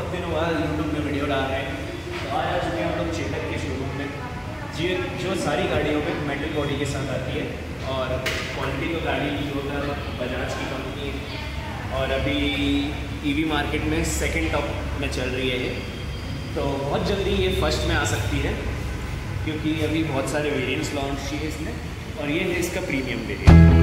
बहुत दिनों बाद यूट्यूब में वीडियो डाल रहे हैं। तो आज आ चुके हैं हम लोग चेतक के शोरूम में, जो सारी गाड़ियों में मेटल बॉडी के साथ आती है और क्वालिटी तो गाड़ी की जो है बजाज की कंपनी है और अभी ईवी मार्केट में सेकंड टॉप में चल रही है ये। तो बहुत जल्दी ये फर्स्ट में आ सकती है क्योंकि अभी बहुत सारे वेरिएंट्स लॉन्च किए इसमें और ये है इसका प्रीमियम वेरिएंट।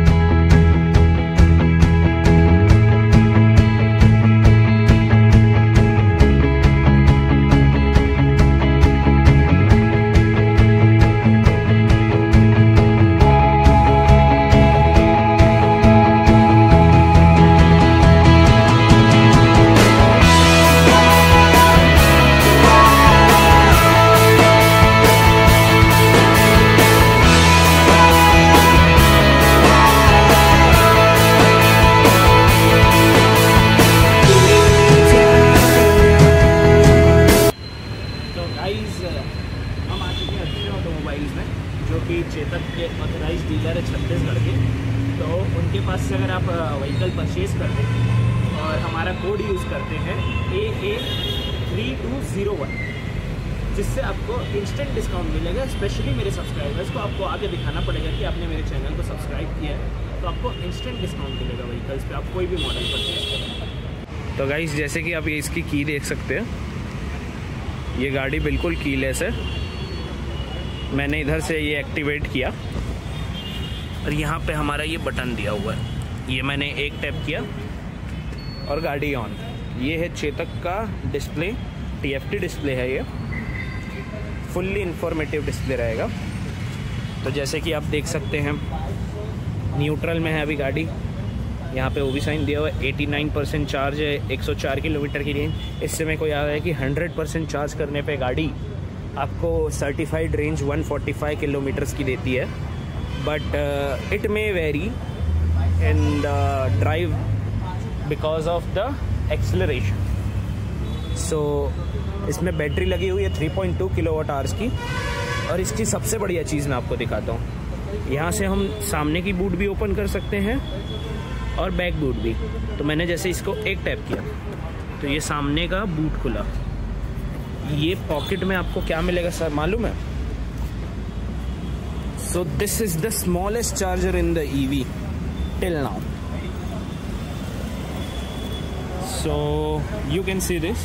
हम आ चुके हैं अच्छे ऑटोमोबाइल्स में जो कि चेतक के ऑथराइज डीलर है छत्तीसगढ़ के। तो उनके पास से अगर आप व्हीकल परचेज़ करते हैं और हमारा कोड यूज़ करते हैं AA3201 जिससे आपको इंस्टेंट डिस्काउंट मिलेगा। स्पेशली मेरे सब्सक्राइबर्स को आपको आगे दिखाना पड़ेगा कि आपने मेरे चैनल को सब्सक्राइब किया है तो आपको इंस्टेंट डिस्काउंट मिलेगा व्हीकल्स पे, आप कोई भी मॉडल परचेज़ करें। तो गाइस जैसे कि आप ये इसकी की देख सकते हैं, ये गाड़ी बिल्कुल कीलेस है। मैंने इधर से ये एक्टिवेट किया और यहाँ पे हमारा ये बटन दिया हुआ है, ये मैंने एक टैप किया और गाड़ी ऑन। ये है चेतक का डिस्प्ले, TFT डिस्प्ले है, ये फुल्ली इंफॉर्मेटिव डिस्प्ले रहेगा। तो जैसे कि आप देख सकते हैं न्यूट्रल में है अभी गाड़ी, यहाँ पे वो भी साइन दिया हुआ है। 89% चार्ज है, 104 किलोमीटर की रेंज। इससे मेरे को याद है कि 100% चार्ज करने पे गाड़ी आपको सर्टिफाइड रेंज 145 किलोमीटर्स की देती है। But it may vary in the drive because of the acceleration. So इसमें बैटरी लगी हुई है 3.2 किलोवाट आवर्स की। और इसकी सबसे बढ़िया चीज़ मैं आपको दिखाता हूँ, यहाँ से हम सामने की बूट भी ओपन कर सकते हैं और बैक बूट भी। तो मैंने जैसे इसको एक टैप किया तो ये सामने का बूट खुला। ये पॉकेट में आपको क्या मिलेगा सर मालूम है? So this is the smallest charger in the EV till now. So you can see this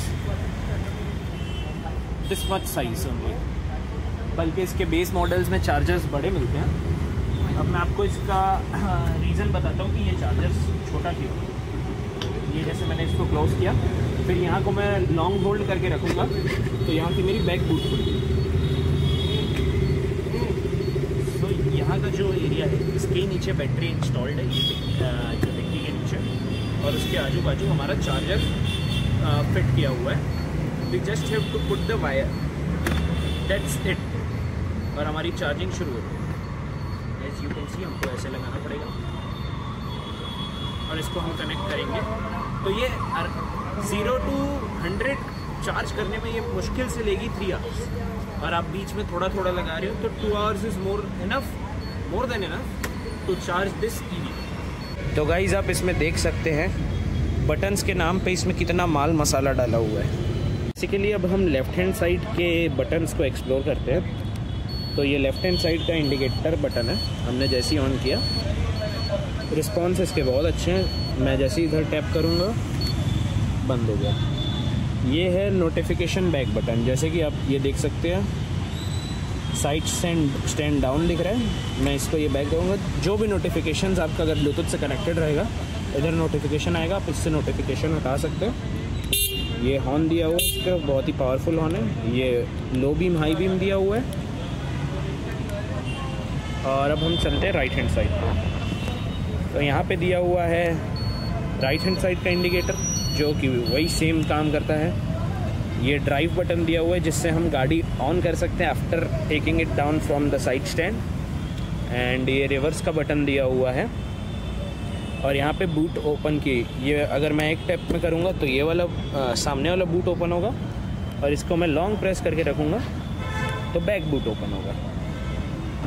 much size only. बल्कि इसके बेस मॉडल्स में चार्जर्स बड़े मिलते हैं। अब मैं आपको इसका रीज़न बताता हूँ कि ये चार्जर छोटा क्यों। ये जैसे मैंने इसको क्लोज किया, फिर यहाँ को मैं लॉन्ग होल्ड करके रखूँगा तो यहाँ की मेरी बैक बूट खुलेगी। तो यहाँ का जो एरिया है इसके ही नीचे बैटरी इंस्टॉल्ड है, ये जो डिक्की के नीचे, और उसके आजू बाजू हमारा चार्जर फिट किया हुआ है। We just have to put the wire, that's it, और हमारी चार्जिंग शुरू होती है। एज यू कैन सी हमको ऐसे लगाना पड़ेगा और इसको हम कनेक्ट करेंगे। तो ये 0 to 100 चार्ज करने में ये मुश्किल से लेगी 3 आवर्स, और आप बीच में थोड़ा थोड़ा लगा रहे हो तो 2 hours is more than enough to charge this EV। तो गाइज आप इसमें देख सकते हैं बटन्स के नाम पे इसमें कितना माल मसाला डाला हुआ है। बेसिकली अब हम लेफ़्ट हैंड साइड के बटन्स को एक्सप्लोर करते हैं। तो ये लेफ़्ट हैंड साइड का इंडिकेटर बटन है, हमने जैसे ही ऑन किया रिस्पॉन्स इसके बहुत अच्छे हैं। मैं जैसे ही इधर टैप करूँगा बंद हो गया। ये है नोटिफिकेशन बैक बटन, जैसे कि आप ये देख सकते हैं साइड स्टैंड डाउन दिख रहा है। मैं इसको ये बैक दूँगा, जो भी नोटिफिकेशंस आपका अगर ब्लूटूथ से कनेक्टेड रहेगा इधर नोटिफिकेशन आएगा, आप इससे नोटिफिकेशन हटा सकते हैं। ये हॉर्न दिया हुआ है, इसका बहुत ही पावरफुल हॉर्न है। ये लो बीम हाई बीम दिया हुआ है। और अब हम चलते हैं राइट हैंड साइड पर। तो यहाँ पे दिया हुआ है राइट हैंड साइड का इंडिकेटर जो कि वही सेम काम करता है। ये ड्राइव बटन दिया हुआ है जिससे हम गाड़ी ऑन कर सकते हैं after taking it down from the side stand. And ये रिवर्स का बटन दिया हुआ है। और यहाँ पे बूट ओपन की, ये अगर मैं एक टैप में करूँगा तो ये वाला सामने वाला बूट ओपन होगा, और इसको मैं लॉन्ग प्रेस करके रखूँगा तो बैक बूट ओपन होगा।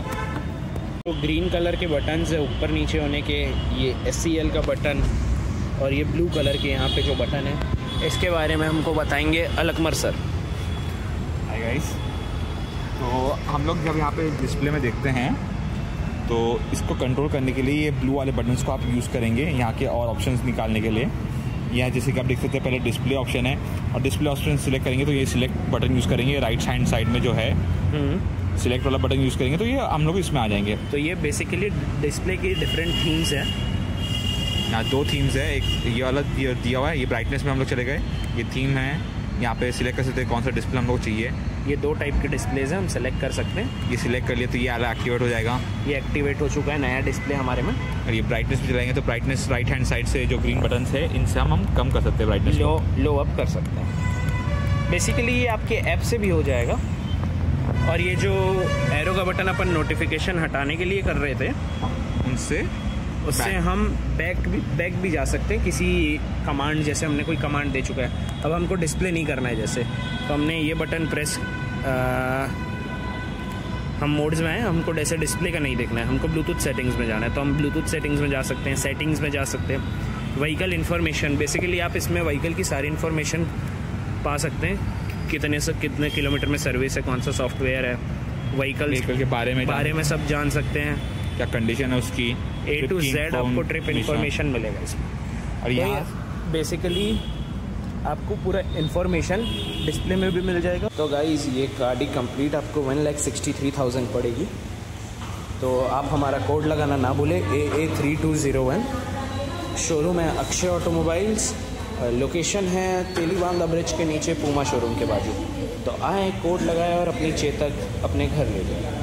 तो ग्रीन कलर के बटन है ऊपर नीचे होने के, ये SCL का बटन और ये ब्लू कलर के यहाँ पे जो बटन है इसके बारे में हमको बताएंगे अलकमर सर। हाय गाइस, तो हम लोग जब यहाँ पे डिस्प्ले में देखते हैं तो इसको कंट्रोल करने के लिए ये ब्लू वाले बटन्स को आप यूज़ करेंगे यहाँ के और ऑप्शंस निकालने के लिए। यहाँ जैसे कि आप देख सकते हैं पहले डिस्प्ले ऑप्शन है और डिस्प्ले ऑप्शन सिलेक्ट करेंगे तो ये सिलेक्ट बटन यूज़ करेंगे, राइट हैंड साइड में जो है सिलेक्ट वाला बटन यूज़ करेंगे तो ये हम लोग इसमें आ जाएंगे। तो ये बेसिकली डिस्प्ले की डिफरेंट थीम्स हैं। यहाँ 2 थीम्स है, एक ये वाला दिया हुआ है, ये ब्राइटनेस में हम लोग चले गए, ये थीम है। यहाँ पे सिलेक्ट कर सकते हैं कौन सा डिस्प्ले हम लोग चाहिए। ये 2 टाइप के डिस्प्लेज हैं, हम सेलेक्ट कर सकते हैं। ये सिलेक्ट कर लिए तो ये वाला एक्टिवेट हो जाएगा। ये एक्टिवेट हो चुका है नया डिस्प्ले हमारे में। और ये ब्राइटनेस में चलाएंगे तो ब्राइटनेस राइट हैंड साइड से जो ग्रीन बटन है इनसे हम कम कर सकते हैं, ब्राइटनेस लो अप कर सकते हैं। बेसिकली ये आपके ऐप से भी हो जाएगा। और ये जो एरो का बटन अपन नोटिफिकेशन हटाने के लिए कर रहे थे उससे हम बैक भी जा सकते हैं किसी कमांड, जैसे हमने कोई कमांड दे चुका है, अब हमको डिस्प्ले नहीं करना है जैसे, तो हमने ये बटन प्रेस, हम मोड्स में हैं, हमको जैसे डिस्प्ले का नहीं देखना है, हमको ब्लूटूथ सेटिंग्स में जाना है तो हम ब्लूटूथ सेटिंग्स में जा सकते हैं, सेटिंग्स में जा सकते हैं। व्हीकल इन्फॉर्मेशन, बेसिकली आप इसमें व्हीकल की सारी इन्फॉर्मेशन पा सकते हैं, कितने किलोमीटर में सर्विस है, कौन सा सॉफ्टवेयर है, व्हीकल के बारे में सब जान सकते हैं, क्या कंडीशन है उसकी, A to Z आपको ट्रिप इन्फॉर्मेशन मिलेगा इसमें। और यहाँ बेसिकली आपको पूरा इन्फॉर्मेशन डिस्प्ले में भी मिल जाएगा। तो गाइस ये गाड़ी कंप्लीट आपको 1,63,000 पड़ेगी। तो आप हमारा कोड लगाना ना भूलें, AA3201। शोरूम है अक्षय ऑटोमोबाइल्स, लोकेशन है तेलीबांधा ब्रिज के नीचे पूमा शोरूम के बाजू। तो आए, कोड लगाए और अपनी चेतक अपने घर ले जाए।